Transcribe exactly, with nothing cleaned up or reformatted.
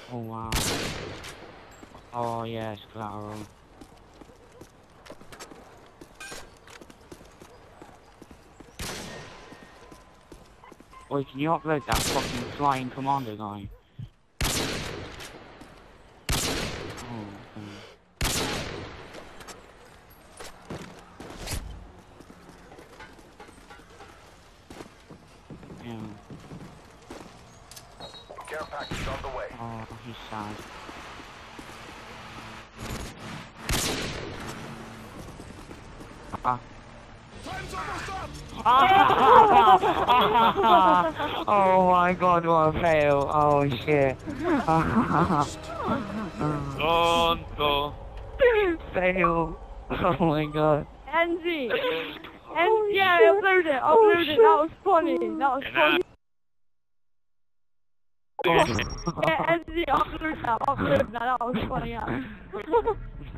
Oh wow. Oh yes, collateral. Wait, can you upload that fucking flying commander guy? Oh, okay. Yeah. Care package on the way. Oh, he's sad. Ah. Time's almost up! Oh my god, what a fail. Oh shit. Pronto. Fail. Oh my god. Enzy! Oh, And yeah, shit. upload it, Oh, upload it, shit. that was funny, that was And funny. I... Yeah, Enzy, upload that, upload that, that was funny, yeah.